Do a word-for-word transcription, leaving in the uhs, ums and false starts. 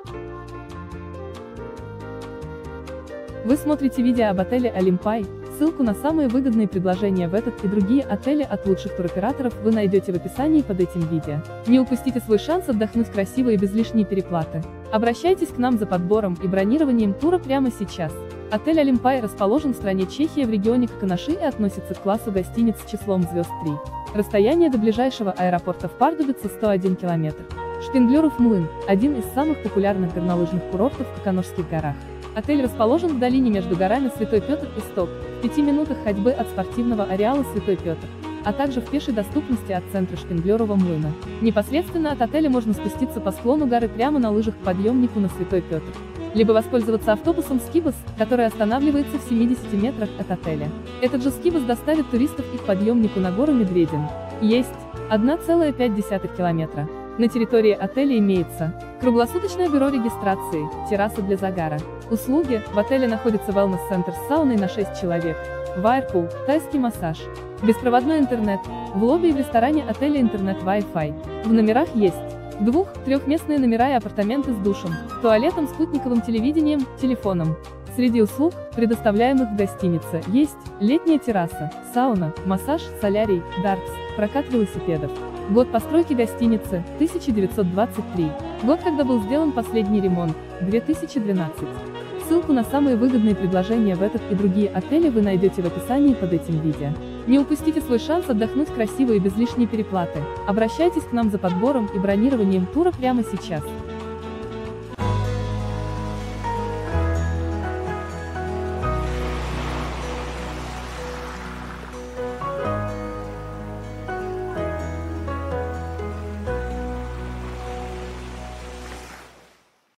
Вы смотрите видео об отеле Олимпай. Ссылку на самые выгодные предложения в этот и другие отели от лучших туроператоров вы найдете в описании под этим видео. Не упустите свой шанс отдохнуть красиво и без лишней переплаты. Обращайтесь к нам за подбором и бронированием тура прямо сейчас. Отель Олимпай расположен в стране Чехия в регионе Каканаши и относится к классу гостиниц с числом звезд три. Расстояние до ближайшего аэропорта в Пардубице сто один километр. Шпинглеров млын – один из самых популярных горнолыжных курортов в Каканошских горах. Отель расположен в долине между горами Святой Петр и Сток, в пяти минутах ходьбы от спортивного ареала Святой Петр, а также в пешей доступности от центра Шпинглерова млына. Непосредственно от отеля можно спуститься по склону горы прямо на лыжах к подъемнику на Святой Петр, либо воспользоваться автобусом Скибас, который останавливается в семидесяти метрах от отеля. Этот же Скибас доставит туристов и к подъемнику на гору Медведин. Есть одна целая пять десятых километра. На территории отеля имеется круглосуточное бюро регистрации, терраса для загара. Услуги: в отеле находится wellness-центр с сауной на шесть человек, вайрпул, тайский массаж, беспроводной интернет, в лобби и в ресторане отеля интернет Wi-Fi. В номерах есть двух-, трехместные номера и апартаменты с душем, туалетом, спутниковым телевидением, телефоном. Среди услуг, предоставляемых в гостинице, есть летняя терраса, сауна, массаж, солярий, дартс, прокат велосипедов. Год постройки гостиницы – тысяча девятьсот двадцать три. Год, когда был сделан последний ремонт – две тысячи двенадцатый. Ссылку на самые выгодные предложения в этот и другие отели вы найдете в описании под этим видео. Не упустите свой шанс отдохнуть красиво и без лишней переплаты. Обращайтесь к нам за подбором и бронированием тура прямо сейчас.